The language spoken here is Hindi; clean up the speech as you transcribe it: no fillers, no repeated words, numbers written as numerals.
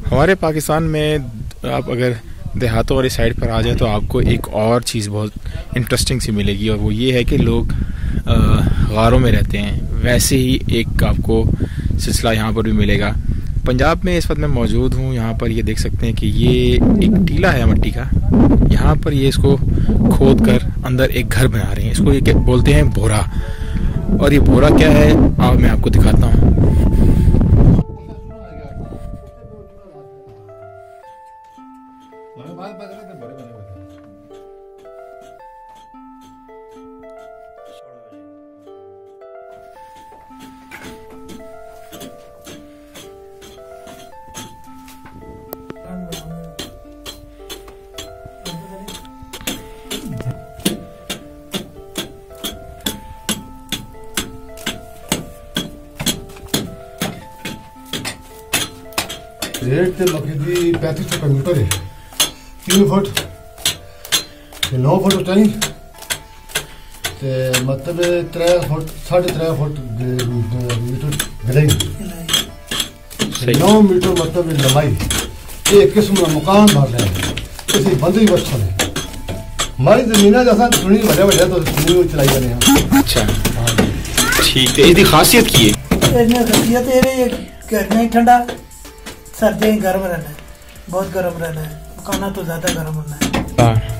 हमारे पाकिस्तान में आप अगर देहातों वाली साइड पर आ जाए तो आपको एक और चीज़ बहुत इंटरेस्टिंग सी मिलेगी, और वो ये है कि लोग गारों में रहते हैं। वैसे ही एक आपको सिलसिला यहाँ पर भी मिलेगा। पंजाब में इस वक्त मैं मौजूद हूँ। यहाँ पर ये देख सकते हैं कि ये एक टीला है मिट्टी का। यहाँ पर ये इसको खोद कर अंदर एक घर बना रहे हैं। इसको ये बोलते हैं भोरा। और ये भोरा क्या है अब मैं आपको दिखाता हूँ। रेट मक्की दी 3500 मीटर है। 3 फुट 9 फुट उचाई ते मतलब 3 फुट 3.5 फुट मीटर गहराई। 9 मीटर मतलब लंबाई। एक किस्म का मकान बन रहा है। किसी बंदे ही बच्चा है। हमारी जमीन जैसा सुनी बड़े बड़े तो सुनी चलाई जाने हैं। अच्छा ठीक है। इसकी खासियत की है? खासियत ये गर्मी में ठंडा, सर्दी में गर्म रहना है, बहुत गर्म रहना है। खाना तो ज्यादा गर्म होना है।